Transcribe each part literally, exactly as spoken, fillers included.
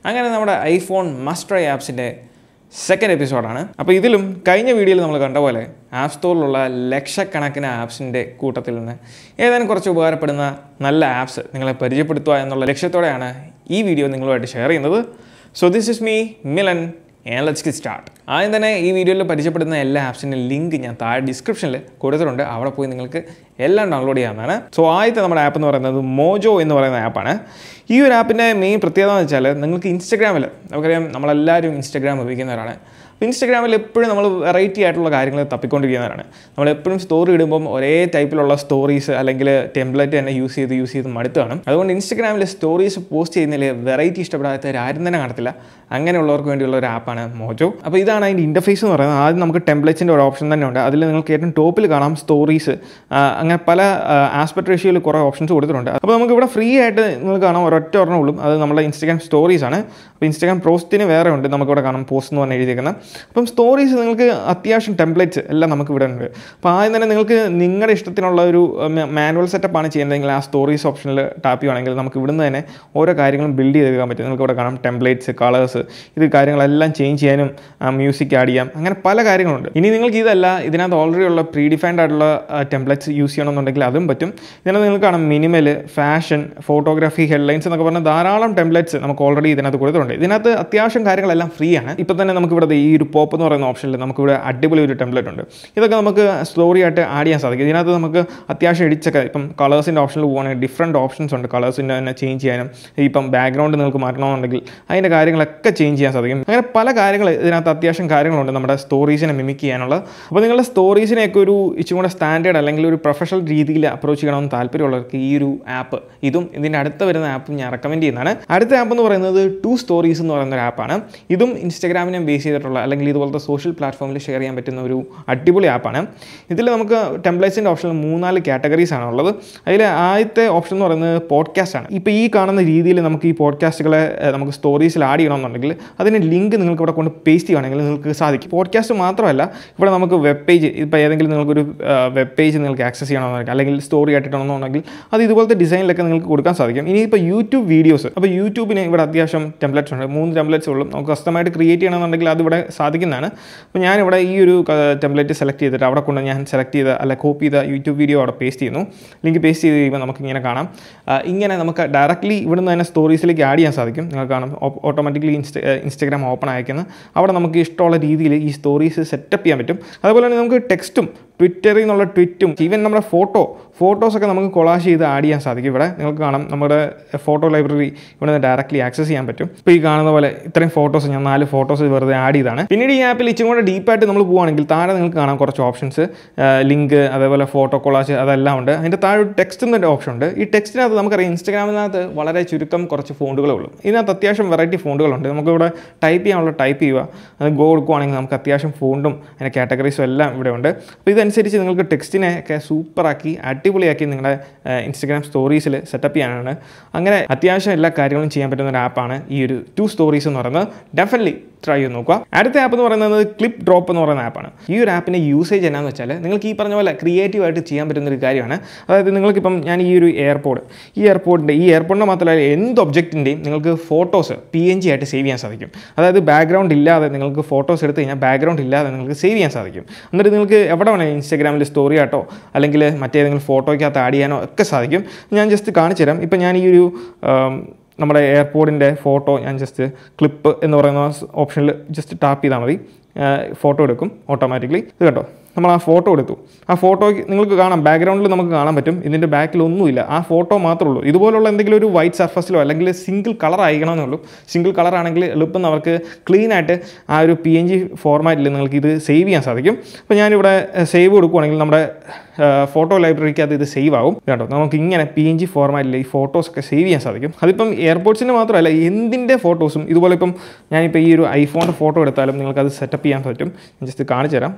അങ്ങനെ നമ്മുടെ iPhone must try ആപ്സിൻ്റെ സെക്കൻഡ് എപ്പിസോഡാണ്. അപ്പോൾ ഇതിലും കഴിഞ്ഞ വീഡിയോയിൽ നമ്മൾ കണ്ട പോലെ ആപ്പ് സ്റ്റോറിലുള്ള ലക്ഷക്കണക്കിന് ആപ്സിൻ്റെ കൂട്ടത്തിൽ നിന്ന് ഏതാനും കുറച്ച് ഉപകാരപ്പെടുന്ന നല്ല ആപ്സ് നിങ്ങളെ പരിചയപ്പെടുത്തുക എന്നുള്ള ലക്ഷ്യത്തോടെയാണ് ഈ വീഡിയോ നിങ്ങളുമായിട്ട് ഷെയർ ചെയ്യുന്നത്. So this is me Milan and let's get start. ആദ്യം തന്നെ ഈ വീഡിയോയിൽ പരിചയപ്പെടുന്ന എല്ലാ ആപ്സിൻ്റെ ലിങ്ക് ഞാൻ താഴെ ഡിസ്ക്രിപ്ഷനിൽ കൊടുത്തിട്ടുണ്ട്. അവിടെ പോയി നിങ്ങൾക്ക് എല്ലാം ഡൗൺലോഡ് ചെയ്യാവുന്നതാണ്. സോ ആദ്യത്തെ നമ്മുടെ ആപ്പ് എന്ന് പറയുന്നത് മോജോ എന്ന് പറയുന്ന ആപ്പാണ്. ഈ ഒരു ആപ്പിൻ്റെ മെയിൻ പ്രത്യേകത എന്ന് വെച്ചാൽ നിങ്ങൾക്ക് ഇൻസ്റ്റഗ്രാമിൽ നമുക്കറിയാം നമ്മളെല്ലാവരും ഇൻസ്റ്റഗ്രാം ഉപയോഗിക്കുന്നവരാണ്. അപ്പോൾ ഇൻസ്റ്റഗ്രാമിൽ എപ്പോഴും നമ്മൾ വെറൈറ്റി ആയിട്ടുള്ള കാര്യങ്ങൾ തപ്പിക്കൊണ്ടിരിക്കുന്നവരാണ്. നമ്മളെപ്പോഴും സ്റ്റോറി ഇടുമ്പം ഒരേ ടൈപ്പിലുള്ള സ്റ്റോറീസ് അല്ലെങ്കിൽ ടെംപ്ലേറ്റ് തന്നെ യൂസ് ചെയ്ത് യൂസ് ചെയ്ത് മടുത്താണ്. അതുകൊണ്ട് ഇൻസ്റ്റഗ്രാമിൽ സ്റ്റോറീസ് പോസ്റ്റ് ചെയ്യുന്നതിൽ വെറൈറ്റി ഇഷ്ടപ്പെടാത്തവർ ആരും തന്നെ കാണത്തില്ല. അങ്ങനെയുള്ളവർക്ക് വേണ്ടിയുള്ള ഒരു ആപ്പാണ് മോജോ. അപ്പോൾ ഇതാണ് അതിൻ്റെ ഇൻ്റർഫേസ് എന്ന് പറയുന്നത്. ആദ്യം നമുക്ക് ടെംപ്ലേറ്റ്സിൻ്റെ ഒരു ഓപ്ഷൻ തന്നെ ഉണ്ട്. അതിൽ നിങ്ങൾക്ക് ഏറ്റവും ടോപ്പിൽ കാണാം സ്റ്റോറീസ്. അങ്ങനെ പല ആസ്പെക്ട് റേഷ്യോയിൽ കുറേ ഓപ്ഷൻസ് കൊടുത്തിട്ടുണ്ട്. അപ്പോൾ നമുക്ക് ഇവിടെ ഫ്രീ ആയിട്ട് നിങ്ങൾക്ക് കാണാം ഒരൊറ്റ ഒരെണ്ണം ഉള്ളൂ. അത് നമ്മുടെ ഇൻസ്റ്റഗ്രാം സ്റ്റോറീസ് ആണ്. അപ്പോൾ ഇൻസ്റ്റഗ്രാം പോസ്റ്റിന് വേറെ ഉണ്ട്. നമുക്കിവിടെ കാണാം പോസ്റ്റ് എന്ന് പറഞ്ഞ് എഴുതിയിരിക്കുന്നത്. അപ്പം സ്റ്റോറീസ് നിങ്ങൾക്ക് അത്യാവശ്യം ടെംപ്ലേറ്റ്സ് എല്ലാം നമുക്ക് ഇവിടെ ഉണ്ട്. അപ്പോൾ ആദ്യം തന്നെ നിങ്ങൾക്ക് നിങ്ങളുടെ ഇഷ്ടത്തിനുള്ള ഒരു മാനുവൽ സെറ്റപ്പാണ് ചെയ്യുന്നതെങ്കിൽ ആ സ്റ്റോറീസ് ഓപ്ഷനിൽ ടാപ്പ് ചെയ്യുകയാണെങ്കിൽ നമുക്ക് ഇവിടുന്ന് തന്നെ ഓരോ കാര്യങ്ങളും ബിൽഡ് ചെയ്തെടുക്കാൻ പറ്റും. നിങ്ങൾക്ക് ഇവിടെ കാണാം ടെംപ്ലേറ്റ്സ്, കളേഴ്സ്, ഇത് കാര്യങ്ങളെല്ലാം ചേഞ്ച് ചെയ്യാനും മ്യൂസിക് ആഡ് ചെയ്യാം. അങ്ങനെ പല കാര്യങ്ങളുണ്ട്. ഇനി നിങ്ങൾക്ക് ഇതല്ല ഇതിനകത്ത് ഓൾറെഡി ഉള്ള പ്രീ ഡിഫൈൻഡ് ആയിട്ടുള്ള ടെംപ്ലേറ്റ്സ് യൂസ് ചെയ്യണമെന്നുണ്ടെങ്കിൽ അതും പറ്റും. ഇതിനകത്ത് നിങ്ങൾക്ക് കാണാം മിനിമൽ, ഫാഷൻ, ഫോട്ടോഗ്രാഫി, ഹെഡ്ലൈൻസ് എന്നൊക്കെ പറഞ്ഞാൽ ധാരാളം ടെംപ്ലേറ്റ്സ് നമുക്ക് ഓൾറെഡി ഇതിനകത്ത് കൊടുത്തിട്ടുണ്ട്. ഇതിനകത്ത് അത്യാവശ്യം കാര്യങ്ങളെല്ലാം ഫ്രീ ആണ്. ഇപ്പോൾ തന്നെ നമുക്ക് ഇവിടെ ഈ ഒരു പോപ്പ് എന്ന് പറയുന്ന ഓപ്ഷനിൽ നമുക്കിവിടെ അടിപൊളി ഒരു ടെംപ്ലേറ്റ് ഉണ്ട്. ഇതൊക്കെ നമുക്ക് സ്റ്റോറി ആയിട്ട് ആഡ് ചെയ്യാൻ സാധിക്കും. ഇതിനകത്ത് നമുക്ക് അത്യാവശ്യം എഡിച്ചൊക്കെ ഇപ്പം കളേഴ്സിൻ്റെ ഓപ്ഷനിൽ പോകുകയാണെങ്കിൽ ഡിഫറൻറ്റ് ഓപ്ഷൻസ് ഉണ്ട്. കളേഴ്സിൻ്റെ തന്നെ ചേഞ്ച് ചെയ്യാനും ഇപ്പം ബാക്ക്ഗ്രൗണ്ട് നിങ്ങൾക്ക് മാറ്റണമെന്നുണ്ടെങ്കിൽ അതിൻ്റെ കാര്യങ്ങളൊക്കെ ചേഞ്ച് ചെയ്യാൻ സാധിക്കും. അങ്ങനെ പല കാര്യങ്ങൾ ഇതിനകത്ത് അത്യാവശ്യം കാര്യങ്ങളുണ്ട് നമ്മുടെ സ്റ്റോറീസിനെ മിമിക് ചെയ്യാനുള്ള. അപ്പോൾ നിങ്ങളുടെ സ്റ്റോറീസിനെയൊക്കെ ഒരു ഇച്ചിരി കൂടെ സ്റ്റാൻഡേർഡ് അല്ലെങ്കിൽ ഒരു പ്രൊഫഷണൽ രീതിയിൽ അപ്രോച്ച് ചെയ്യണമെന്ന് താല്പര്യമുള്ളവർക്ക് ഈ ഒരു ആപ്പ്, ഇതും ഇതിൻ്റെ അടുത്ത് വരുന്ന ആപ്പും ഞാൻ റെക്കമെൻഡ് ചെയ്യുന്നതാണ്. അടുത്ത ആപ്പ് എന്ന് പറയുന്നത് ടു സ്റ്റോറീസ് എന്ന് പറയുന്ന ഒരു ആപ്പാണ്. ഇതും ഇൻസ്റ്റഗ്രാമിനെ ബേസ് ചെയ്തിട്ടുള്ള അല്ലെങ്കിൽ ഇതുപോലത്തെ സോഷ്യൽ പ്ലാറ്റ്ഫോമിൽ ഷെയർ ചെയ്യാൻ പറ്റുന്ന ഒരു അടിപൊളി ആപ്പാണ്. ഇതിൽ നമുക്ക് ടെംപ്ലേറ്റ്സിൻ്റെ ഓപ്ഷനിൽ മൂന്നാല് കാറ്റഗറീസ് ആണ് ഉള്ളത്. അതിൽ ആദ്യത്തെ ഓപ്ഷൻ എന്ന് പറയുന്നത് പോഡ്കാസ്റ്റ് ആണ്. ഇപ്പോൾ ഈ കാണുന്ന രീതിയിൽ നമുക്ക് ഈ പോഡ്കാസ്റ്റുകളെ നമുക്ക് സ്റ്റോറീസിൽ ആഡ് ചെയ്യണമെന്നുണ്ടെങ്കിൽ അതിന് ലിങ്ക് നിങ്ങൾക്ക് ഇവിടെ കൊണ്ട് പേസ്റ്റ് ചെയ്യുകയാണെങ്കിൽ നിങ്ങൾക്ക് സാധിക്കും. പോഡ്കാസ്റ്റ് മാത്രമല്ല ഇവിടെ നമുക്ക് വെബ് പേജ്, ഇപ്പോൾ ഏതെങ്കിലും നിങ്ങൾക്കൊരു വെബ് പേജ് നിങ്ങൾക്ക് ആക്സസ് ചെയ്യണമെന്നുണ്ടെങ്കിൽ അല്ലെങ്കിൽ സ്റ്റോറി ആയിട്ടിടണമെന്നുണ്ടെങ്കിൽ അത് ഇതുപോലത്തെ ഡിസൈനിലൊക്കെ നിങ്ങൾക്ക് കൊടുക്കാൻ സാധിക്കും. ഇനിയിപ്പോൾ യൂട്യൂബ് വീഡിയോസ്, അപ്പോൾ യൂട്യൂബിന് ഇവിടെ അത്യാവശ്യം ടെംപ്ലേറ്റ്സ് ഉണ്ട്. മൂന്ന് ടെംപ്ലേറ്റ്സ് ഉള്ളൂ. നമുക്ക് കസ്റ്റമായിട്ട് ക്രിയേറ്റ് ചെയ്യണമെന്നുണ്ടെങ്കിൽ അത് ഇവിടെ സാധിക്കുന്നതാണ്. അപ്പോൾ ഞാനിവിടെ ഈ ഒരു ടെംപ്ലേറ്റ് സെലക്ട് ചെയ്തിട്ട് അവിടെ കൊണ്ട് ഞാൻ സെലക്ട് ചെയ്ത അല്ല കോപ്പി ചെയ്ത യൂട്യൂബ് വീഡിയോ അവിടെ പേസ്റ്റ് ചെയ്യുന്നു. ലിങ്ക് പേസ്റ്റ് ചെയ്ത് കഴിയുമ്പോൾ നമുക്ക് ഇങ്ങനെ കാണാം. ഇങ്ങനെ നമുക്ക് ഡയറക്റ്റ്ലി ഇവിടുന്ന് തന്നെ സ്റ്റോറീസിലേക്ക് ആഡ് ചെയ്യാൻ സാധിക്കും. നിങ്ങൾക്ക് കാണാം ഓട്ടോമാറ്റിക്കലി ഇൻസ്റ്റ ഇൻസ്റ്റഗ്രാം ഓപ്പൺ അയക്കുന്നത്. അവിടെ നമുക്ക് ഇഷ്ടമുള്ള രീതിയിൽ ഈ സ്റ്റോറീസ് സെറ്റപ്പ് ചെയ്യാൻ പറ്റും. അതുപോലെ തന്നെ നമുക്ക് ടെക്സ്റ്റും ട്വിറ്ററിൽ നിന്നുള്ള ട്വിറ്റും ഈവൻ നമ്മുടെ ഫോട്ടോ ഫോട്ടോസൊക്കെ നമുക്ക് കൊളാഷ് ചെയ്ത് ആഡ് ചെയ്യാൻ സാധിക്കും. ഇവിടെ നിങ്ങൾക്ക് കാണാം നമ്മുടെ ഫോട്ടോ ലൈബ്രറി ഇവിടെ നിന്ന് ഡയറക്റ്റ്ലി ആക്സസ് ചെയ്യാൻ പറ്റും. ഇപ്പോൾ ഈ കാണുന്ന പോലെ ഇത്രയും ഫോട്ടോസ് ഞാൻ നാല് ഫോട്ടോസ് വെറുതെ ആഡ് ചെയ്താണ്. പിന്നീട് ഈ ആപ്പിൽ ഇച്ചിരി കൂടെ ഡീപ്പായിട്ട് നമ്മൾ പോകുകയാണെങ്കിൽ താഴെ നിങ്ങൾക്ക് കാണാം കുറച്ച് ഓപ്ഷൻസ്, ലിങ്ക്, അതേപോലെ ഫോട്ടോ കൊളാഷ്, അതെല്ലാം ഉണ്ട്. അതിൻ്റെ താഴെ ഒരു ടെക്സ്റ്റ് എന്നൊരു ഓപ്ഷൻ ഉണ്ട്. ഈ ടെക്സ്റ്റിനകത്ത് നമുക്കറിയാം ഇൻസ്റ്റഗ്രാമിനകത്ത് വളരെ ചുരുക്കം കുറച്ച് ഫോണ്ടുകളേ ഉള്ളൂ. ഇതിനകത്ത് അത്യാവശ്യം വെറൈറ്റി ഫോണ്ടുകളുണ്ട്. നമുക്കിവിടെ ടൈപ്പ് ചെയ്യാനുള്ള ടൈപ്പ് ചെയ്യുക, അത് ഗോ കൊടുക്കുകയാണെങ്കിൽ നമുക്ക് അത്യാവശ്യം ഫോണ്ടും അതിൻ്റെ കാറ്റഗറീസും എല്ലാം ഇവിടെ ഉണ്ട്. അപ്പോൾ ഇതനുസരിച്ച് നിങ്ങൾക്ക് ടെക്സ്റ്റിനെ ഒക്കെ സൂപ്പറാക്കി അടിപൊളിയാക്കി നിങ്ങളുടെ ഇൻസ്റ്റഗ്രാം സ്റ്റോറീസിൽ സെറ്റപ്പ് ചെയ്യാനാണ്. അങ്ങനെ അത്യാവശ്യം എല്ലാ കാര്യങ്ങളും ചെയ്യാൻ പറ്റുന്ന ഒരു ആപ്പാണ് ഈ ഒരു ടു സ്റ്റോറീസ് എന്ന് പറയുന്നത്. ഡെഫിനറ്റ്ലി ട്രൈ ചെയ്ത് നോക്കുക. അടുത്ത ആപ്പ് എന്ന് പറയുന്നത് ക്ലിപ്പ് ഡ്രോപ്പ് എന്ന് പറയുന്ന ആപ്പാണ്. ഈ ഒരു ആപ്പിൻ്റെ യൂസേജ് എന്നാന്ന് വെച്ചാൽ നിങ്ങൾക്ക് ഈ പറഞ്ഞ പോലെ ക്രിയേറ്റീവായിട്ട് ചെയ്യാൻ പറ്റുന്ന ഒരു കാര്യമാണ്. അതായത് നിങ്ങൾക്കിപ്പം ഞാൻ ഈ ഒരു എയർപോർട്ട് ഈ എയർപോർട്ടിൻ്റെ ഈ എയർപോർട്ടിൻ്റെ മാത്രമല്ല എന്ത് ഒബ്ജക്റ്റിൻ്റെയും നിങ്ങൾക്ക് ഫോട്ടോസ് പി എൻ ജി ആയിട്ട് സേവ് ചെയ്യാൻ സാധിക്കും. അതായത് ബാക്ക്ഗ്രൗണ്ട് ഇല്ലാതെ നിങ്ങൾക്ക് ഫോട്ടോസ് എടുത്ത് കഴിഞ്ഞാൽ ബാക്ക്ഗ്രൗണ്ട് ഇല്ലാതെ നിങ്ങൾക്ക് സേവ് ചെയ്യാൻ സാധിക്കും. എന്നിട്ട് നിങ്ങൾക്ക് എവിടെ വേണമെങ്കിൽ ഇൻസ്റ്റഗ്രാമിൽ സ്റ്റോറി ആയിട്ടോ അല്ലെങ്കിൽ മറ്റേതെങ്കിലും ഫോട്ടോയ്ക്കകത്ത് ആഡ് ചെയ്യാനോ ഒക്കെ സാധിക്കും. ഞാൻ ജസ്റ്റ് കാണിച്ചു തരാം. ഇപ്പം ഞാൻ ഈ ഒരു നമ്മുടെ എയർപോർട്ടിൻ്റെ ഫോട്ടോ ഞാൻ ജസ്റ്റ് ക്ലിപ്പ് എന്ന് പറയുന്ന ഓപ്ഷനിൽ ജസ്റ്റ് ടാപ്പ് ചെയ്താൽ മതി. ഫോട്ടോ എടുക്കും ഓട്ടോമാറ്റിക്കലി. ഇത് കേട്ടോ, നമ്മൾ ആ ഫോട്ടോ എടുത്തു. ആ ഫോട്ടോയ്ക്ക് നിങ്ങൾക്ക് കാണാം ബാക്ക്ഗ്രൗണ്ടിൽ നമുക്ക് കാണാൻ പറ്റും ഇതിൻ്റെ ബാക്കിലൊന്നുമില്ല, ആ ഫോട്ടോ മാത്രമേ ഉള്ളൂ. ഇതുപോലുള്ള എന്തെങ്കിലും ഒരു വൈറ്റ് സർഫസിലോ അല്ലെങ്കിൽ സിംഗിൾ കളർ ആയിരിക്കണമെന്നേ ഉള്ളൂ. സിംഗിൾ കളർ ആണെങ്കിൽ എളുപ്പം അവർക്ക് ക്ലീനായിട്ട് ആ ഒരു പി എൻ ജി ഫോർമാറ്റിൽ നിങ്ങൾക്ക് ഇത് സേവ് ചെയ്യാൻ സാധിക്കും. അപ്പോൾ ഞാനിവിടെ സേവ് കൊടുക്കുകയാണെങ്കിൽ നമ്മുടെ ഫോട്ടോ ലൈബ്രറിക്ക് അത് ഇത് സേവ് ആവും കേട്ടോ. നമുക്ക് ഇങ്ങനെ പി എൻ ജി ഫോർമാറ്റിൽ ഈ ഫോട്ടോസൊക്കെ സേവ് ചെയ്യാൻ സാധിക്കും. അതിപ്പം എയർപോർട്ട്സിൻ്റെ മാത്രമല്ല എന്തിൻ്റെ ഫോട്ടോസും ഇതുപോലെ ഇപ്പം ഞാനിപ്പോൾ ഈ ഒരു ഐഫോണിൻ്റെ ഫോട്ടോ എടുത്താലും നിങ്ങൾക്കത് സെറ്റപ്പ് ചെയ്യാൻ പറ്റും. ജസ്റ്റ് കാണിച്ചു തരാം.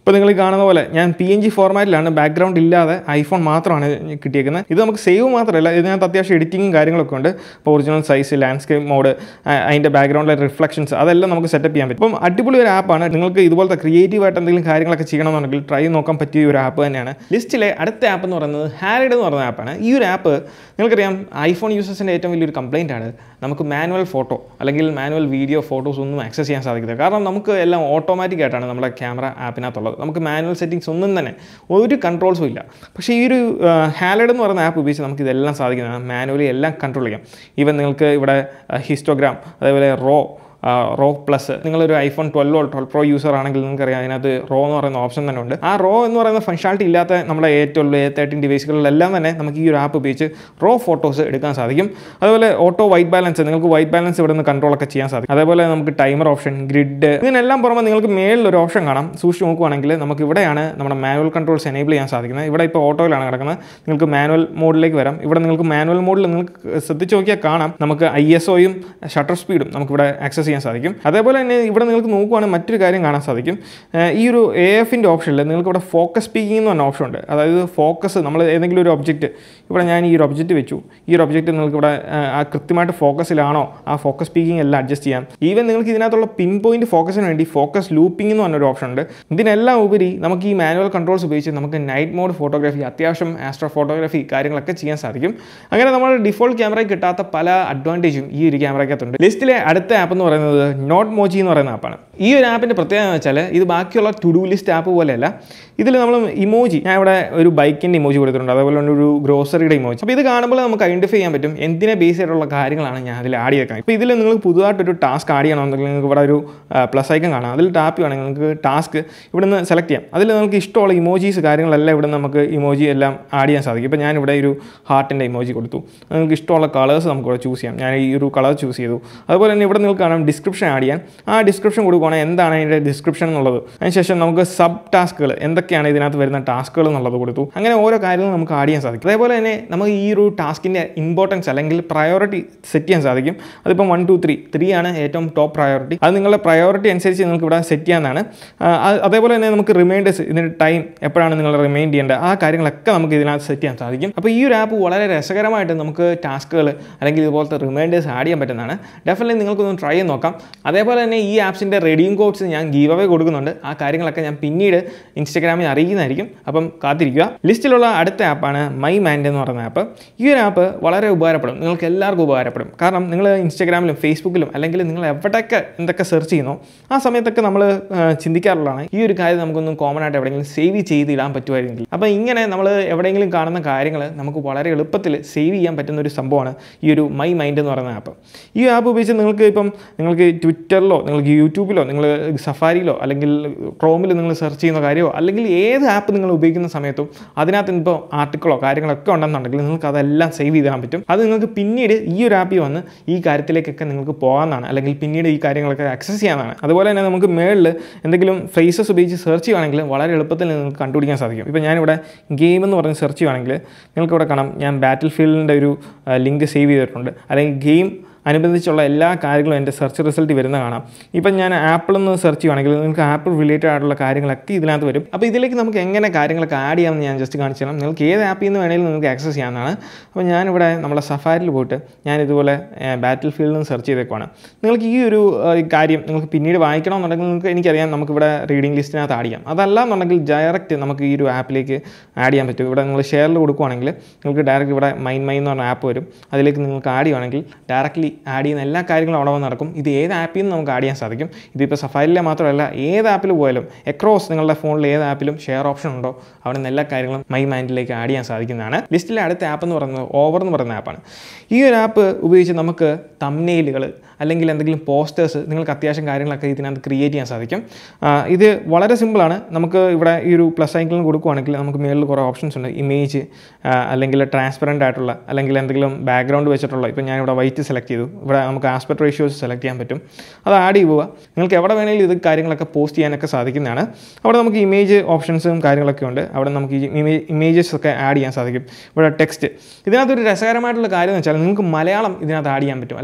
ഇപ്പോൾ നിങ്ങൾ കാണുന്ന പോലെ ഞാൻ പി എൻ ജി ഫോർമാറ്റിലാണ്, ബാക്ക്ഗ്രൗണ്ട് ഇല്ലാതെ ഐഫോൺ മാത്രമാണ് കിട്ടിയേക്കുന്നത്. ഇത് നമുക്ക് സേവ് മാത്രമല്ല, ഇതിനകത്ത് അത്യാവശ്യം എഡിറ്റിങ്ങും കാര്യങ്ങളൊക്കെ ഉണ്ട്. ഇപ്പോൾ ഒറിജിനൽ സൈസ്, ലാൻഡ്സ്കേപ്പ് മോഡ്, അതിൻ്റെ ബാക്ക്ഗ്രൗണ്ടിലെ റിഫ്ലക്ഷൻസ് അതെല്ലാം നമുക്ക് സെറ്റപ്പ് ചെയ്യാൻ പറ്റും. അപ്പം അടിപൊളി ഒരു ആപ്പാണ്. നിങ്ങൾക്ക് ഇതുപോലത്തെ ക്രിയേറ്റീവായിട്ട് എന്തെങ്കിലും കാര്യങ്ങളൊക്കെ ചെയ്യണമെന്നുണ്ടെങ്കിൽ ട്രൈ നോക്കാൻ പറ്റിയ ഒരു ആപ്പ് തന്നെയാണ്. ലിസ്റ്റിലെ അടുത്ത ആപ്പ് എന്ന് പറയുന്നത് ഹാരിഡ് എന്ന് പറയുന്ന ആപ്പാണ്. ഈ ഒരു ആപ്പ് നിങ്ങൾക്കറിയാം ഐഫോൺ യൂസേഴ്സിൻ്റെ ഏറ്റവും വലിയൊരു കംപ്ലയിൻ്റ് ആണ് നമുക്ക് മാനുവൽ ഫോട്ടോ അല്ലെങ്കിൽ മാനുവൽ വീഡിയോ ഫോട്ടോസ് ഒന്നും ആക്സസ് ചെയ്യാൻ സാധിക്കില്ല. കാരണം നമുക്ക് എല്ലാം ഓട്ടോമാറ്റിക് ആയിട്ടാണ് നമ്മുടെ ക്യാമറ ആപ്പിനകത്തുള്ളത്. നമുക്ക് മാനുവൽ സെറ്റിങ്സ് ഒന്നും തന്നെ ഒരു കൺട്രോൾസും ഇല്ല. പക്ഷേ ഈ ഒരു ഹാലഡ് എന്ന് പറയുന്ന ആപ്പ് ഉപയോഗിച്ച് നമുക്ക് ഇതെല്ലാം സാധിക്കുന്നതാണ്. മാനുവലി എല്ലാം കൺട്രോൾ ചെയ്യാം. ഈവൻ നിങ്ങൾക്ക് ഇവിടെ ഹിസ്റ്റോഗ്രാം, അതേപോലെ റോ റോ പ്ലസ്, നിങ്ങളൊരു iPhone twelve or twelve pro user ആണെങ്കിൽ നിങ്ങൾക്കറിയാം അതിനകത്ത് റോ എന്ന് പറയുന്ന ഓപ്ഷൻ തന്നെ ഉണ്ട്. ആ റോ എന്ന് പറയുന്ന ഫങ്ഷനാലിറ്റി ഇല്ലാത്ത നമ്മുടെ എ ട്വൽവ് എ തേർട്ടീൻ ഡിവൈസുകളിലെല്ലാം തന്നെ നമുക്ക് ഈ ഒരു ആപ്പ് ഉപയോഗിച്ച് റോ ഫോട്ടോസ് എടുക്കാൻ സാധിക്കും. അതുപോലെ ഓട്ടോ വൈറ്റ് ബാലൻസ്, നിങ്ങൾക്ക് വൈറ്റ് ബാലൻസ് ഇവിടെ നിന്ന് കൺട്രോളൊക്കെ ചെയ്യാൻ സാധിക്കും. അതേപോലെ നമുക്ക് ടൈമർ ഓപ്ഷൻ, ഗ്രിഡ്, ഇതിനെല്ലാം പുറമെ നിങ്ങൾക്ക് മേളിൽ ഒരു ഓപ്ഷൻ കാണാം. സൂക്ഷിച്ച് നോക്കുവാണെങ്കിൽ നമുക്ക് ഇവിടെയാണ് നമ്മുടെ മാനുവൽ കൺട്രോൾസ് എനേബിൾ ചെയ്യാൻ സാധിക്കുന്നത്. ഇവിടെ ഇപ്പോൾ ഓട്ടോയിലാണ് കിടക്കുന്നത്. നിങ്ങൾക്ക് മാനുവൽ മോഡിലേക്ക് വരാം. ഇവിടെ നിങ്ങൾക്ക് മാനുവൽ മോഡിൽ നിങ്ങൾക്ക് ശ്രദ്ധിച്ച് നോക്കിയാൽ കാണാം നമുക്ക് ഐ എസ് ഒയും ഷട്ടർ സ്പീഡും നമുക്കിവിടെ ആക്സസ് ചെയ്യാൻ സാധിക്കും. അതേപോലെ തന്നെ ഇവിടെ നിങ്ങൾക്ക് നോക്കുവാണെങ്കിൽ മറ്റൊരു കാര്യം കാണാൻ സാധിക്കും. ഈ ഒരു എ എഫിൻ്റെ ഓപ്ഷനിൽ നിങ്ങൾക്ക് ഇവിടെ ഫോക്കസ് സ്പീക്കിംഗ് എന്ന് പറഞ്ഞ ഓപ്ഷൻ ഉണ്ട്. അതായത് ഫോക്കസ്, നമ്മൾ ഏതെങ്കിലും ഒരു ഒബ്ജക്റ്റ്, ഇവിടെ ഞാൻ ഈ ഒരു ഒബ്ജക്റ്റ് വെച്ചു, ഈ ഒരു ഒബ്ജക്റ്റ് നിങ്ങൾക്ക് ഇവിടെ ആ കൃത്യമായിട്ട് ഫോക്കസിലാണോ ആ ഫോക്കസ് സ്പീക്കിംഗ് എല്ലാം അഡ്ജസ്റ്റ് ചെയ്യാം. ഈവൻ നിങ്ങൾക്ക് ഇതിനകത്തുള്ള പിൻ പോയിന്റ് ഫോക്കസിന് വേണ്ടി ഫോക്കസ് ലൂപ്പിംഗ് എന്ന് പറഞ്ഞൊരു ഓപ്ഷൻ ഉണ്ട്. ഇതിനെല്ലാം ഉപരി നമുക്ക് ഈ മാനുവൽ കൺട്രോൾസ് ഉപയോഗിച്ച് നമുക്ക് നൈറ്റ് മോഡ് ഫോട്ടോഗ്രാഫി, അത്യാവശ്യം ആസ്ട്രോ ഫോട്ടോഗ്രാഫി കാര്യങ്ങളൊക്കെ ചെയ്യാൻ സാധിക്കും. അങ്ങനെ നമ്മുടെ ഡിഫോൾട്ട് ക്യാമറയ്ക്ക് കിട്ടാത്ത പല അഡ്വാൻറ്റേജും ഈ ഒരു ക്യാമറയ്ക്കകത്തുണ്ട്. ലിസ്റ്റിലെ അടുത്ത ആപ്പ് എന്ന് പറയുന്നത് നോട്ട് മോജി എന്ന് പറയുന്ന ആപ്പാണ്. ഈ ഒരു ആപ്പിൻ്റെ പ്രത്യേകത എന്ന് വെച്ചാൽ ഇത് ബാക്കിയുള്ള ടു ഡു ലിസ്റ്റ് ആപ്പ് പോലെയല്ല. ഇതിൽ നമ്മൾ ഇമോജി, ഞാൻ ഇവിടെ ഒരു ബൈക്കിൻ്റെ ഇമോജി കൊടുത്തിട്ടുണ്ട്, അതേപോലെ തന്നെ ഒരു ഗ്രോസറിയുടെ ഇമോജി. അപ്പോൾ ഇത് കാണുമ്പോൾ നമുക്ക് ഐഡൻറ്റിഫൈ ചെയ്യാൻ പറ്റും എന്തിനെ ബേസ് ചെയ്തിട്ടുള്ള കാര്യങ്ങളാണ് ഞാൻ അതിൽ ആഡ് ചെയ്തേക്കാം. ഇപ്പോൾ ഇതിൽ നിങ്ങൾക്ക് പുതുതായിട്ടൊരു ടാസ്ക് ആഡ് ചെയ്യണമെന്നുണ്ടെങ്കിൽ നിങ്ങൾക്ക് ഇവിടെ ഒരു പ്ലസ് ഐക്കൺ കാണാം. അതിൽ ടാപ്പ് ചെയ്യുകയാണെങ്കിൽ നിങ്ങൾക്ക് ടാസ്ക് ഇവിടെ നിന്ന് സെലക്ട് ചെയ്യാം. അതിൽ നിങ്ങൾക്ക് ഇഷ്ടമുള്ള ഇമോജീസ് കാര്യങ്ങളെല്ലാം ഇവിടെ നമുക്ക് ഇമോജി എല്ലാം ആഡ് ചെയ്യാൻ സാധിക്കും. ഇപ്പോൾ ഞാനിവിടെ ഒരു ഹാർട്ടിൻ്റെ ഇമോജി കൊടുത്തു. നിങ്ങൾക്ക് ഇഷ്ടമുള്ള കളേഴ്സ് നമുക്ക് ഇവിടെ ചൂസ് ചെയ്യാം. ഞാൻ ഈ ഒരു കളർ ചൂസ് ചെയ്തു. അതുപോലെ തന്നെ ഇവിടെ നിങ്ങൾക്ക് കാണാം ഡിസ്ക്രിപ്ഷൻ ആഡ് ചെയ്യാൻ. ആ ഡിസ്ക്രിപ്ഷൻ കൊടുക്കുകയാണെങ്കിൽ എന്താണ് അതിൻ്റെ ഡിസ്ക്രിപ്ഷൻ എന്നുള്ളത്. അതിനുശേഷം നമുക്ക് സബ് ടാസ്കുകൾ, എന്തൊക്കെയാണ് ഇതിനകത്ത് വരുന്ന ടാസ്കുകൾ എന്നുള്ളത് കൊടുത്തു. അങ്ങനെ ഓരോ കാര്യങ്ങളും നമുക്ക് ആഡ് ചെയ്യാൻ സാധിക്കും. അതേപോലെ തന്നെ നമുക്ക് ഈ ഒരു ടാസ്കിൻ്റെ ഇമ്പോർട്ടൻസ് അല്ലെങ്കിൽ പ്രയോറിറ്റി സെറ്റ് ചെയ്യാൻ സാധിക്കും. അതിപ്പം വൺ ടു ത്രീ ത്രീ ആണ് ഏറ്റവും ടോപ്പ് പ്രയോറിറ്റി. അത് നിങ്ങളുടെ പ്രയോറിറ്റി അനുസരിച്ച് നിങ്ങൾക്ക് ഇവിടെ സെറ്റ് ചെയ്യാവുന്നതാണ്. അതേപോലെ തന്നെ നമുക്ക് റിമൈൻഡേഴ്സ്, ഇതിൻ്റെ ടൈം എപ്പോഴാണ് നിങ്ങൾ റിമൈൻഡ് ചെയ്യേണ്ടത്, ആ കാര്യങ്ങളൊക്കെ നമുക്ക് ഇതിനകത്ത് സെറ്റ് ചെയ്യാൻ സാധിക്കും. അപ്പോൾ ഈ ഒരു ആപ്പ് വളരെ രസകരമായിട്ട് നമുക്ക് ടാസ്കുകൾ അല്ലെങ്കിൽ ഇതുപോലത്തെ റിമൈൻഡേഴ്സ് ആഡ് ചെയ്യാൻ പറ്റുന്നതാണ്. ഡെഫിനറ്റ്ലി നിങ്ങൾക്കൊന്ന് ട്രൈ ചെയ്ത് നോക്കാം. അതേപോലെ തന്നെ ഈ ആപ്സിൻ്റെ റെഡീം കോഡ്സ് ഞാൻ ഗീവ് അവേ കൊടുക്കുന്നുണ്ട്. ആ കാര്യങ്ങളൊക്കെ ഞാൻ പിന്നീട് ഇൻസ്റ്റാഗ്രാമിൽ അറിയിക്കുന്നതായിരിക്കും. അപ്പം കാത്തിരിക്കുക. ലിസ്റ്റിലുള്ള അടുത്ത ആപ്പാണ് മൈ മാൻഡ് എന്ന് പറയുന്ന ആപ്പ്. ഈ ഒരു ആപ്പ് വളരെ ഉപകാരപ്പെടും, നിങ്ങൾക്ക് എല്ലാവർക്കും ഉപകാരപ്പെടും. കാരണം നിങ്ങൾ ഇൻസ്റ്റാഗ്രാമിലും ഫേസ്ബുക്കിലും അല്ലെങ്കിൽ നിങ്ങൾ എവിടെയൊക്കെ എന്തൊക്കെ സെർച്ച് ചെയ്യുന്നോ ആ സമയത്തൊക്കെ നമ്മൾ ചിന്തിക്കാറുള്ളതാണ് ഈ ഒരു കാര്യം നമുക്കൊന്നും കോമൺ ആയിട്ട് എവിടെയെങ്കിലും സേവ് ചെയ്ത് ഇടാൻ പറ്റുമായിരുന്നെങ്കിൽ. അപ്പോൾ ഇങ്ങനെ നമ്മൾ എവിടെയെങ്കിലും കാണുന്ന കാര്യങ്ങൾ നമുക്ക് വളരെ എളുപ്പത്തിൽ സേവ് ചെയ്യാൻ പറ്റുന്ന ഒരു സംഭവമാണ് ഈ ഒരു മൈ മൈൻഡ് എന്ന് പറയുന്ന ആപ്പ്. ഈ ആപ്പ് ഉപയോഗിച്ച് നിങ്ങൾക്ക് ഇപ്പം നിങ്ങൾക്ക് ട്വിറ്ററിലോ നിങ്ങൾക്ക് യൂട്യൂബിലോ നിങ്ങൾ സഫാരിയിലോ അല്ലെങ്കിൽ ക്രോമിൽ നിങ്ങൾ സെർച്ച് ചെയ്യുന്ന കാര്യമോ അല്ലെങ്കിൽ ഏത് ആപ്പ് നിങ്ങൾ ഉപയോഗിക്കുന്ന സമയത്തും അതിനകത്ത് ഇപ്പോൾ ആർട്ടിക്കിളോ കാര്യങ്ങളൊക്കെ ഉണ്ടെന്നുണ്ടെങ്കിൽ നിങ്ങൾക്ക് അതെല്ലാം സേവ് ചെയ്താൻ പറ്റും. അത് നിങ്ങൾക്ക് പിന്നീട് ഈ ഒരു ആപ്പിൽ വന്ന് ഈ കാര്യത്തിലേക്കൊക്കെ നിങ്ങൾക്ക് പോകാമെന്നാണ്, അല്ലെങ്കിൽ പിന്നീട് ഈ കാര്യങ്ങളൊക്കെ ആക്സസ് ചെയ്യാനാണ്. അതുപോലെ തന്നെ നമുക്ക് മേളിൽ എന്തെങ്കിലും ഫ്രേസസ് ഉപയോഗിച്ച് സെർച്ച് ചെയ്യുകയാണെങ്കിൽ വളരെ എളുപ്പത്തിൽ നിങ്ങൾക്ക് കണ്ടുപിടിക്കാൻ സാധിക്കും. ഇപ്പോൾ ഞാനിവിടെ ഗെയിം എന്ന് പറഞ്ഞ് സെർച്ച് ചെയ്യുകയാണെങ്കിൽ നിങ്ങൾക്ക് ഇവിടെ കാണാം ഞാൻ ബാറ്റിൽ ഫീൽഡിൻ്റെ ഒരു ലിങ്ക് സേവ് ചെയ്തിട്ടുണ്ട്, അല്ലെങ്കിൽ ഗെയിം അനുബന്ധിച്ചുള്ള എല്ലാ കാര്യങ്ങളും എൻ്റെ സെർച്ച് റിസൾട്ട് വരുന്ന കാണാം. ഇപ്പം ഞാൻ ആപ്പിൾ എന്ന് സെർച്ച് ചെയ്യുകയാണെങ്കിൽ നിങ്ങൾക്ക് ആപ്പിൾ റിലേറ്റഡ് ആയിട്ടുള്ള കാര്യങ്ങളൊക്കെ ഇതിനകത്ത് വരും. അപ്പോൾ ഇതിലേക്ക് നമുക്ക് എങ്ങനെ കാര്യങ്ങളൊക്കെ ആഡ് ചെയ്യാമെന്ന് ഞാൻ ജസ്റ്റ് കാണിച്ചു തരാം. നിങ്ങൾക്ക് ഏത് ആപ്പിൽ നിന്ന് വേണമെങ്കിലും നിങ്ങൾക്ക് ആക്സസ് ചെയ്യാവുന്നതാണ്. അപ്പോൾ ഞാനിവിടെ നമ്മുടെ സഫാരിയിൽ പോയിട്ട് ഞാൻ ഇതുപോലെ ബാറ്റിൽ ഫീൽഡിൽ നിന്ന് സെർച്ച് ചെയ്തേക്കുവാണ്. നിങ്ങൾക്ക് ഈ ഒരു കാര്യം നിങ്ങൾക്ക് പിന്നീട് വായിക്കണമെന്നുണ്ടെങ്കിൽ നിങ്ങൾക്ക് എനിക്കറിയാം നമുക്കിവിടെ റീഡിംഗ് ലിസ്റ്റിനകത്ത് ആഡ് ചെയ്യാം. അതല്ല എന്നുണ്ടെങ്കിൽ ഡയറക്റ്റ് നമുക്ക് ഈ ഒരു ആപ്പിലേക്ക് ആഡ് ചെയ്യാൻ പറ്റും. ഇവിടെ നിങ്ങൾ ഷെയറിൽ കൊടുക്കുകയാണെങ്കിൽ നിങ്ങൾക്ക് ഡയറക്റ്റ് ഇവിടെ മൈൻ മൈൻ എന്ന് പറഞ്ഞ ആപ്പ് വരും. അതിലേക്ക് നിങ്ങൾക്ക് ആഡ് ചെയ്യുകയാണെങ്കിൽ ഡയറക്റ്റ്ലി ആഡ് ചെയ്യുന്ന എല്ലാ കാര്യങ്ങളും അവിടെ വന്ന് നടക്കും. ഇത് ഏത് ആപ്പിൽ നിന്ന് നമുക്ക് ആഡ് ചെയ്യാൻ സാധിക്കും. ഇതിപ്പോൾ സഫാരിയിലെ മാത്രമല്ല ഏത് ആപ്പിൽ പോയാലും എക്രോസ് നിങ്ങളുടെ ഫോണിൽ ഏത് ആപ്പിലും ഷെയർ ഓപ്ഷൻ ഉണ്ടോ അവിടെ നിന്ന് എല്ലാ കാര്യങ്ങളും മൈ മൈൻഡിലേക്ക് ആഡ് ചെയ്യാൻ സാധിക്കുന്നതാണ്. ലിസ്റ്റിലെ അടുത്ത ആപ്പ് എന്ന് പറയുന്നത് ഓവർ എന്ന് പറയുന്ന ആപ്പാണ്. ഈ ഒരു ആപ്പ് ഉപയോഗിച്ച് നമുക്ക് തംബ്നെയിലുകൾ അല്ലെങ്കിൽ എന്തെങ്കിലും പോസ്റ്റേഴ്സ് നിങ്ങൾക്ക് അത്യാവശ്യം കാര്യങ്ങളൊക്കെ ഇതിനകത്ത് ക്രിയേറ്റ് ചെയ്യാൻ സാധിക്കും. ഇത് വളരെ സിമ്പിളാണ്. നമുക്ക് ഇവിടെ ഈ ഒരു പ്ലസ് ഐക്കണിൽ കൊടുക്കുകയാണെങ്കിൽ നമുക്ക് മേളിൽ കുറേ ഓപ്ഷൻസ് ഉണ്ട്. ഇമേജ് അല്ലെങ്കിൽ ട്രാൻസ്പെറൻ്റ് ആയിട്ടുള്ള അല്ലെങ്കിൽ എന്തെങ്കിലും ബാക്ക്ഗ്രൗണ്ട് വെച്ചിട്ടുള്ള, ഇപ്പോൾ ഞാനിവിടെ വൈറ്റ് സെലക്ട് ചെയ്തു. ഇവിടെ നമുക്ക് ആസ്പെക്ട് റേഷ്യോസ് സെലക്ട് ചെയ്യാൻ പറ്റും. അത് ആഡ് ചെയ്യുക. നിങ്ങൾക്ക് എവിടെ വേണമെങ്കിലും ഇത് കാര്യങ്ങളൊക്കെ പോസ്റ്റ് ചെയ്യാനൊക്കെ സാധിക്കുന്നതാണ്. അവിടെ നമുക്ക് ഇമേജ് ഓപ്ഷൻസും കാര്യങ്ങളൊക്കെ ഉണ്ട്. അവിടെ നമുക്ക് ഈ ഇമേജസ് ഒക്കെ ആഡ് ചെയ്യാൻ സാധിക്കും. ഇവിടെ ടെക്സ്റ്റ്, ഇതിനകത്തൊരു രസകരമായിട്ടുള്ള കാര്യം എന്ന് വെച്ചാൽ നിങ്ങൾക്ക് മലയാളം ഇതിനകത്ത് ആഡ് ചെയ്യാൻ പറ്റും, അല്ല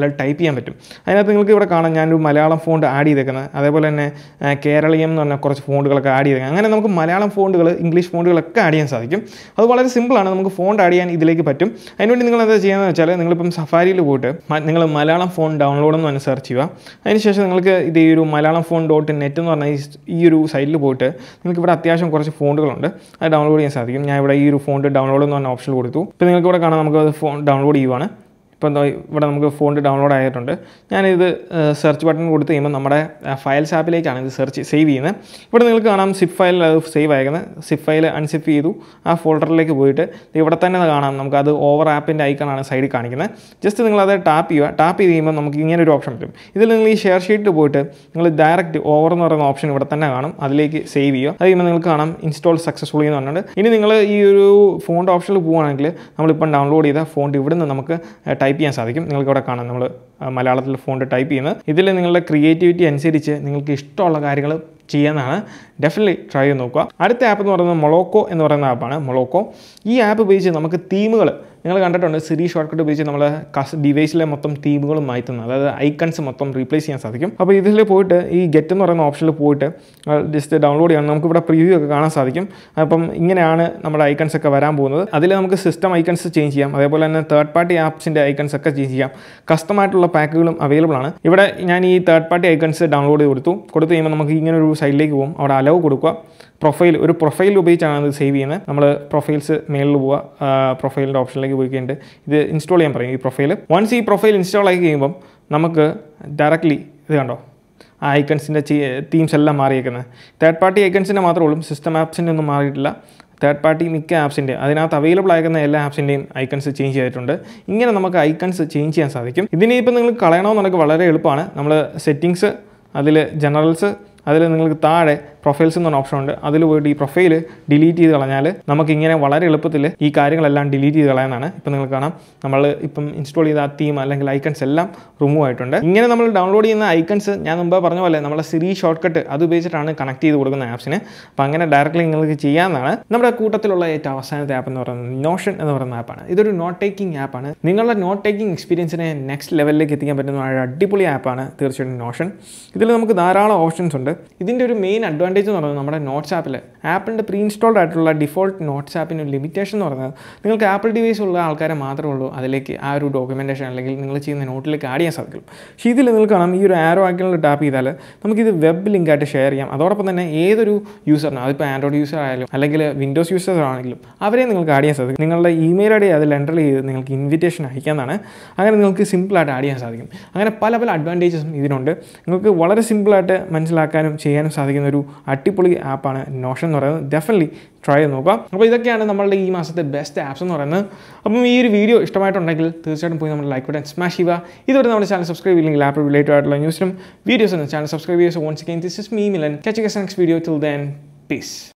ടൈപ്പ് ചെയ്യാൻ പറ്റും. അതിനകത്ത് നിങ്ങൾക്ക് ഇവിടെ കാണാം ഞാനൊരു മലയാളം ഫോണ്ട് ആഡ് ചെയ്തേക്കുന്നത്, അതേപോലെ തന്നെ കേരളീയം എന്ന് പറഞ്ഞാൽ കുറച്ച് ഫോണ്ടുകളൊക്കെ ആഡ് ചെയ്തേക്കുന്നത്. അങ്ങനെ നമുക്ക് മലയാളം ഫോണ്ടുകൾ ഇംഗ്ലീഷ് ഫോണ്ടുകളൊക്കെ ആഡ് ചെയ്യാൻ സാധിക്കും. അത് വളരെ സിമ്പിളാണ്, നമുക്ക് ഫോണ്ട് ആഡ് ചെയ്യാൻ ഇതിലേക്ക് പറ്റും. അതിനുവേണ്ടി നിങ്ങൾ എന്താ ചെയ്യുകയെന്ന് വെച്ചാൽ നിങ്ങളിപ്പം സഫാരിയിൽ പോയിട്ട് നിങ്ങൾ മലയാളം ഫോൺ ഡൗൺലോഡ് എന്ന് പറഞ്ഞ് സെർച്ച് ചെയ്യുക. അതിനുശേഷം നിങ്ങൾക്ക് ഇത് ഈ ഒരു മലയാളം ഫോൺ ഡോട്ട് നെറ്റ് എന്ന് പറഞ്ഞാൽ ഈ ഒരു സൈറ്റിൽ പോയിട്ട് നിങ്ങൾക്ക് ഇവിടെ അത്യാവശ്യം കുറച്ച് ഫോണ്ടുകളുണ്ട്, അത് ഡൗൺലോഡ് ചെയ്യാൻ സാധിക്കും. ഞാൻ ഇവിടെ ഈ ഒരു ഫോണ്ട് ഡൗൺലോഡ് എന്ന് പറഞ്ഞ ഓപ്ഷൻ കൊടുത്തു. ഇപ്പോൾ നിങ്ങൾക്ക് ഇവിടെ കാണാം നമുക്ക് അത് ഫോൺ ഡൗൺലോഡ് ചെയ്യുവാണ്. ഇപ്പോൾ എന്താ ഇവിടെ നമുക്ക് ഫോണ്ട് ഡൗൺലോഡ് ആയിട്ടുണ്ട്. ഞാനിത് സെർച്ച് ബട്ടൺ കൊടുത്ത് കഴിയുമ്പോൾ നമ്മുടെ ഫയൽസ് ആപ്പിലേക്കാണ് ഇത് സെർച്ച് സേവ് ചെയ്യുന്നത്. ഇവിടെ നിങ്ങൾക്ക് കാണാം സിപ്പ് ഫയലിൽ അത് സേവ് ആയിരിക്കുന്നത്. സിപ്പ് ഫയൽ അൺസിപ്പ് ചെയ്തു, ആ ഫോൾഡറിലേക്ക് പോയിട്ട് ഇവിടെ തന്നെ കാണാം നമുക്കത് ഓവർ ആപ്പിൻ്റെ ഐക്കണാണ് സൈഡിൽ കാണിക്കുന്നത്. ജസ്റ്റ് നിങ്ങളത് ടാപ്പ് ചെയ്യുക. ടാപ്പ് ചെയ്ത് കഴിയുമ്പോൾ നമുക്ക് ഇങ്ങനെ ഒരു ഓപ്ഷൻ കിട്ടും. ഇതിൽ നിങ്ങൾ ഈ ഷെയർ ഷീറ്റ് പോയിട്ട് നിങ്ങൾ ഡയറക്റ്റ് ഓവർ എന്ന് പറയുന്ന ഓപ്ഷൻ ഇവിടെ തന്നെ കാണും, അതിലേക്ക് സേവ് ചെയ്യുക. അത് കഴിയുമ്പോൾ നിങ്ങൾക്ക് കാണാം ഇൻസ്റ്റാൾ സക്സസ്ഫുള്ളി എന്ന് പറഞ്ഞിട്ട്. ഇനി നിങ്ങൾ ഈ ഒരു ഫോണ്ട് ഓപ്ഷനിൽ പോവുകയാണെങ്കിൽ നമ്മളിപ്പം ഡൗൺലോഡ് ചെയ്ത ഫോണ്ട് ഇവിടെ നിന്ന് നമുക്ക് ടൈപ്പ് ചെയ്യാൻ സാധിക്കും. നിങ്ങൾക്ക് ഇവിടെ കാണാം നമ്മൾ മലയാളത്തിൽ ഫോണ്ട് ടൈപ്പ് ചെയ്യുന്നത്. ഇതിൽ നിങ്ങളുടെ ക്രിയേറ്റിവിറ്റി അനുസരിച്ച് നിങ്ങൾക്ക് ഇഷ്ടമുള്ള കാര്യങ്ങൾ ചെയ്യാനാണ്. ഡെഫിനറ്റ്ലി ട്രൈ ചെയ്ത് നോക്കുക. അടുത്ത ആപ്പ് എന്ന് പറയുന്നത് മൊളോക്കോ എന്ന് പറയുന്ന ആപ്പാണ്. മൊളോക്കോ ഈ ആപ്പ് ഉപയോഗിച്ച് നമുക്ക് തീമുകൾ നിങ്ങൾ കണ്ടിട്ടുണ്ട്, സിരി ഷോർട്ട് കട്ട് ഉപയോഗിച്ച് നമ്മൾ കസ് ഡിവൈസിലെ മൊത്തം തീമുകളും മാറ്റുന്നത്, അതായത് ഐക്കൺസ് മൊത്തം റീപ്ലേസ് ചെയ്യാൻ സാധിക്കും. അപ്പോൾ ഇതിൽ പോയിട്ട് ഈ ഗെറ്റ് എന്ന് പറയുന്ന ഓപ്ഷനിൽ പോയിട്ട് ജസ്റ്റ് ഡൗൺലോഡ് ചെയ്യണം. നമുക്കിവിടെ പ്രിവ്യൂ ഒക്കെ കാണാൻ സാധിക്കും. അപ്പം ഇങ്ങനെയാണ് നമ്മുടെ ഐക്കൺസ് ഒക്കെ വരാൻ പോകുന്നത്. അതിൽ നമുക്ക് സിസ്റ്റം ഐക്കൺസ് ചേഞ്ച് ചെയ്യാം, അതേപോലെ തന്നെ തേർഡ് പാർട്ടി ആപ്സിൻ്റെ ഐക്കൺസ് ഒക്കെ ചേഞ്ച് ചെയ്യാം. കസ്റ്റമായിട്ടുള്ള പാക്കുകളും അവൈലബിൾ ആണ്. ഇവിടെ ഞാൻ ഈ തേർഡ് പാർട്ടി ഐക്കൺസ് ഡൗൺലോഡ് ചെയ്ത് കൊടുത്തു. കൊടുത്തു കഴിയുമ്പോൾ നമുക്ക് ഇങ്ങനെ ഒരു സൈഡിലേക്ക് പോകും, അവിടെ അലവ് കൊടുക്കുക. പ്രൊഫൈൽ ഒരു പ്രൊഫൈൽ ഉപയോഗിച്ചാണ് അത് സേവ് ചെയ്യുന്നത്. നമ്മൾ പ്രൊഫൈൽസ് മേളിൽ പോവുക, പ്രൊഫൈലിൻ്റെ ഓപ്ഷനിലേക്ക് പോയി കഴിഞ്ഞിട്ട് ഇത് ഇൻസ്റ്റാൾ ചെയ്യാൻ പറയും ഈ പ്രൊഫൈൽ. വൺസ് ഈ പ്രൊഫൈൽ ഇൻസ്റ്റാൾ ആയി കഴിയുമ്പം നമുക്ക് ഡയറക്റ്റ്ലി ഇത് കണ്ടോ ആ ഐക്കൺസിൻ്റെ തീംസ് എല്ലാം മാറിയേക്കുന്നത്. തേർഡ് പാർട്ടി ഐക്കൺസിൻ്റെ മാത്രമേ ഉള്ളൂ, സിസ്റ്റം ആപ്സിൻ്റെ ഒന്നും മാറിയിട്ടില്ല. തേർഡ് പാർട്ടി മിക്ക ആപ്സിൻ്റെ അതിനകത്ത് അവൈലബിൾ ആയിരിക്കുന്ന എല്ലാ ആപ്സിൻ്റെയും ഐക്കൺസ് ചേഞ്ച് ചെയ്തിട്ടുണ്ട്. ഇങ്ങനെ നമുക്ക് ഐക്കൺസ് ചേഞ്ച് ചെയ്യാൻ സാധിക്കും. ഇതിനെ ഇപ്പോൾ നിങ്ങൾ കളയണമെന്നുണ്ടെങ്കിൽ വളരെ എളുപ്പമാണ്. നമ്മൾ സെറ്റിങ്സ്, അതിൽ ജനറൽസ്, അതിൽ നിങ്ങൾക്ക് താഴെ പ്രൊഫൈൽസ് എന്ന് പറഞ്ഞ ഓപ്ഷൻ ഉണ്ട്. അതിൽ പോയിട്ട് ഈ പ്രൊഫൈൽ ഡിലീറ്റ് ചെയ്ത് കളഞ്ഞാൽ നമുക്കിങ്ങനെ വളരെ എളുപ്പത്തിൽ ഈ കാര്യങ്ങളെല്ലാം ഡിലീറ്റ് ചെയ്ത് കളയാനാണ്. ഇപ്പം നിങ്ങൾ കാണാം നമ്മൾ ഇപ്പം ഇൻസ്റ്റാൾ ചെയ്ത ആ തീം അല്ലെങ്കിൽ ഐക്കൺസ് എല്ലാം റിമൂവ് ആയിട്ടുണ്ട്. ഇങ്ങനെ നമ്മൾ ഡൗൺലോഡ് ചെയ്യുന്ന ഐക്കൺസ് ഞാൻ മുമ്പ് പറഞ്ഞ പോലെ നമ്മളെ സിരി ഷോർട്ട് കട്ട് അത് ഉപയോഗിച്ചിട്ടാണ് കണക്ട് ചെയ്ത് കൊടുക്കുന്ന ആപ്സിന്. അപ്പോൾ അങ്ങനെ ഡയറക്റ്റ്ലി നിങ്ങൾക്ക് ചെയ്യാവുന്നതാണ്. നമ്മുടെ കൂട്ടത്തിലുള്ള ഏറ്റവും അവസാനത്തെ ആപ്പ് എന്ന് പറയുന്നത് നോഷൻ എന്ന് പറയുന്ന ആപ്പാണ്. ഇതൊരു നോട്ട് ടേക്കിംഗ് ആപ്പാണ്. നിങ്ങളുടെ നോട്ട് ടേക്കിംഗ് എക്സ്പീരിയൻസിനെ നെക്സ്റ്റ് ലെവലിലേക്ക് എത്തിക്കാൻ പറ്റുന്ന ഒരു അടിപൊളി ആപ്പാണ് തീർച്ചയായിട്ടും നോഷൻ. ഇതിൽ നമുക്ക് ധാരാളം ഓപ്ഷൻസ് ഉണ്ട്. ഇതിൻ്റെ ഒരു മെയിൻ അഡ്വാൻറ്റേജ് എന്ന് പറയുന്നത് നമ്മുടെ നോട്ട്സ് ആപ്പിൽ ആപ്പിൻ്റെ പ്രീ ഇൻസ്റ്റാൾഡ് ആയിട്ടുള്ള ഡിഫോൾട്ട് നോട്ട്സ് ആപ്പിൻ്റെ ഒരു ലിമിറ്റേഷൻ എന്ന് പറയുന്നത് നിങ്ങൾക്ക് ആപ്പിൾ ഡിവൈസ് ഉള്ള ആൾക്കാരെ മാത്രമേ ഉള്ളൂ അതിലേക്ക് ആ ഒരു ഡോക്യുമെൻറ്റേഷൻ അല്ലെങ്കിൽ നിങ്ങൾ ചെയ്യുന്ന നോട്ടിലേക്ക് ആഡ് ചെയ്യാൻ സാധിക്കും. പക്ഷേ ഇതിൽ നിങ്ങൾക്ക് കാണാം ഈ ഒരു ആരോ ആക്കിയുള്ള ടാപ്പ് ചെയ്താൽ നമുക്കിത് വെബ് ലിങ്കായിട്ട് ഷെയർ ചെയ്യാം. അതോടൊപ്പം തന്നെ ഏതൊരു യൂസറിനും, അതിപ്പോൾ ആൻഡ്രോയിഡ് യൂസർ ആയാലും അല്ലെങ്കിൽ വിൻഡോസ് യൂസർ ആണെങ്കിലും അവരെ നിങ്ങൾക്ക് ആഡ് ചെയ്യാൻ സാധിക്കും. നിങ്ങളുടെ ഇമെയിൽ ഐ ഡി അതിൽ എൻ്റർ ചെയ്ത് നിങ്ങൾക്ക് ഇൻവിറ്റേഷൻ അയക്കാമെന്നാണ്. അങ്ങനെ നിങ്ങൾക്ക് സിമ്പിളായിട്ട് ആഡ് ചെയ്യാൻ സാധിക്കും. അങ്ങനെ പല പല അഡ്വാൻറ്റേജസും ഇതിനുണ്ട്. നിങ്ങൾക്ക് വളരെ സിമ്പിളായിട്ട് മനസ്സിലാക്കാനും ചെയ്യാനും സാധിക്കുന്ന ഒരു അടിപൊളി ആപ്പാണ് നോഷൻ എന്ന് പറയുന്നത്. ഡെഫിനറ്റ്ലി ട്രൈ ചെയ്ത് നോക്കുക. അപ്പോൾ ഇതൊക്കെയാണ് നമ്മളുടെ ഈ മാസത്തെ ബെസ്റ്റ് ആപ്സ് എന്ന് പറയുന്നത്. അപ്പം ഈ ഒരു വീഡിയോ ഇഷ്ടമായിട്ടുണ്ടെങ്കിൽ തീർച്ചയായിട്ടും പോയി നമ്മുടെ ലൈക്ക് ബട്ടൺ സ്മാഷ് ചെയ്യുക. ഇതുവരെ നമ്മുടെ ചാനൽ സബ്സ്ക്രൈബ് ചെയ്യില്ലെങ്കിൽ ആപ്പ് റിലേറ്റഡ് ആയിട്ടുള്ള ന്യൂസിനും വീഡിയോസിനും ചാനൽ സബ്സ്ക്രൈബ് ചെയ്യുക. So once again this is me Milan. Catch you guys next video. Till then, peace.